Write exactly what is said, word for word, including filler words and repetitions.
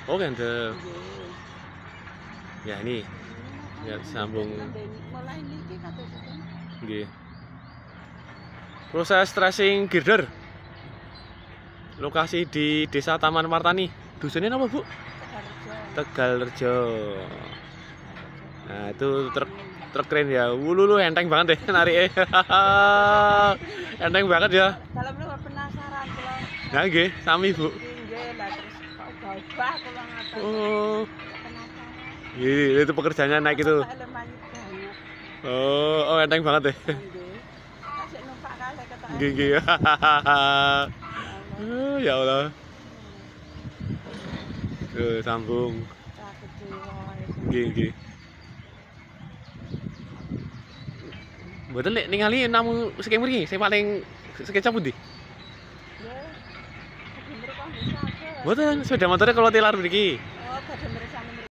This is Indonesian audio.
Oh, kendel. Nggih. Ya ini, ya sambung. Mulai niki kados itu. Nggih. Proses tracing girder. Lokasi di Desa Taman Martani. Dusunnya apa, Bu? Tegalrejo. Tegalrejo. Nah, itu truk truk keren ya. Wulu enteng banget deh nariknya. Enteng banget ya. Dalam lu penasaran kula. Nah, nggih, sami, Bu. Nggih, lah terus kok ubah-ubah kula ngaten. Oh. Penasaran. Iya, itu pekerjaannya naik itu. Elemennya banyak. Oh, oh enteng banget deh. Nggih. Kasih numpak kalih ketok. Nggih, nggih. Oh, ya Allah. Tuh, sambung. Tak kecewa. Nggih, nggih. Mboten nek ningali namu saking mriki, sing paling sekecap pundi? Nggih. Bener kok bisa. Mboten, sepeda motornya kalau tilar mriki. Oh, badhe